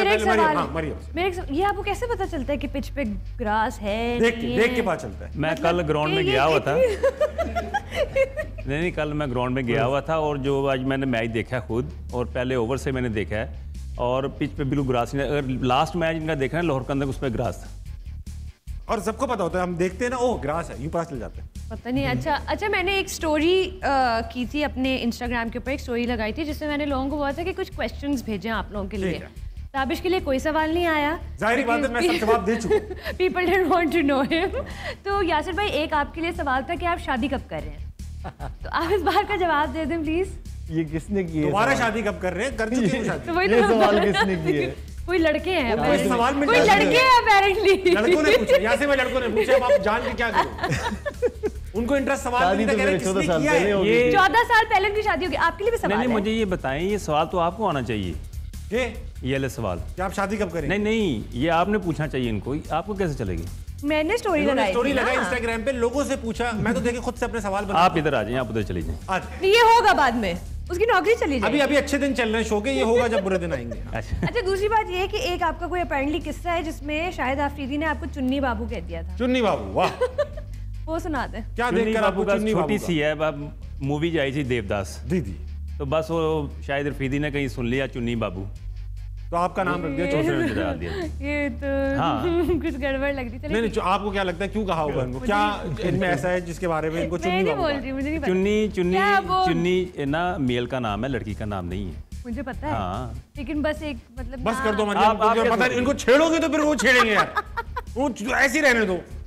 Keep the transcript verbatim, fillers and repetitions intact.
मेरा एक सवाल हाँ, मरियम मेरा ये आपको कैसे पता चलता है कि पिच पे ग्रास है? देख के देख के पता चलता है। मैं कल ग्राउंड में गया हुआ था नहीं नहीं कल मैं ग्राउंड में गया हुआ था और जो आज मैंने मैच देखा खुद और पहले ओवर से मैंने देखा है और पिच पे बिल्कुल ग्रास नहीं। अगर लास्ट मैच इनका देखा है लाहौर कंदक उस पर ग्रास था और सबको पता होता है, हम देखते हैं ना, ओह ग्रास है, यूं पता चल जाता है। पता नहीं। अच्छा अच्छा मैंने एक स्टोरी की थी अपने इंस्टाग्राम के ऊपर, एक स्टोरी लगाई थी जिसमें मैंने लोगों को बोला था कि कुछ क्वेश्चंस भेजें आप लोगों के लिए। ताबिश के लिए कोई सवाल नहीं आया, जाहिर बात है मैं सब जवाब दे चुका। People didn't want to know him. तो यासिर भाई एक आपके लिए सवाल था कि आप शादी कब कर रहे हैं, तो आप इस बार का जवाब दे दें प्लीज। ये किसने की है? दोबारा शादी कब कर रहे हैं? कर चुके हैं शादी। तो वही ये तो सवाल किसने की है? कोई लड़के हैं कोई सवाल में कोई लड़के हैं अपेरेंटली। लड़कों ने पूछा, यहाँ से मैं लड़कों ने पूछा, अब आप जान के क्या करोगे? उनको इंटरेस्ट सवाल में नहीं था, कह रहे किसने किया है? ये चौदह साल पहले उनकी शादी होगी, आपके लिए भी सवाल है। नहीं मुझे ये बताएं, ये सवाल तो आपको आना चाहिए। ये ये ले सवाल कि आप शादी कब करेंगे? नहीं नहीं ये आपने पूछना चाहिए इनको, आपको कैसे चलेगी? मैंने स्टोरी लगाई स्टोरी लगाई इंस्टाग्राम पे, लोगों से पूछा, मैं तो देखे खुद से अपने सवाल बना। आप इधर आ जाइए, आप उधर चले जाइए। आज ये होगा बाद में, उसकी नौकरी चली जाएगी। अभी अभी अच्छे दिन चल रहे हैं शो के, ये होगा जब बुरे दिन आएंगे। अच्छा दूसरी बात ये है कि एक आपका कोई अपेरेंटली किस्सा है जिसमें शायद आफरीदी ने आपको चुन्नी बाबू कह दिया था। चुन्नी बाबू, वाह वो सुना दे। क्या चुन्नी देखकर बाबू आपको का चुन्नी बाबू छोटी सी है, मूवी आई थी देवदास दीदी, तो बस वो शायद रफीदी ने कहीं सुन लिया चुन्नी बाबू, तो आपका नाम रख दिया, चौधरी ने डाल दिया। ये तो हाँ। कुछ गड़बड़ लग रही थी। नहीं नहीं, आपको क्या लगता है क्यों कहा होगा इनको? क्या इनमें ऐसा है जिसके बारे में इनको मैं चुन्नी नहीं बाबू बोल कहा? रही, मुझे नहीं पता। चुन्नी चुन्नी क्या वो- चुन्नी ना मेल का नाम है, लड़की का नाम नहीं है। मुझे पता है, हाँ। लेकिन बस एक मतलब बस कर दो आप- मतलब, आप पता क्या नहीं, इनको छेड़ोगे तो फिर वो छेड़ेंगे यार, वो ऐसे ही रहने दो।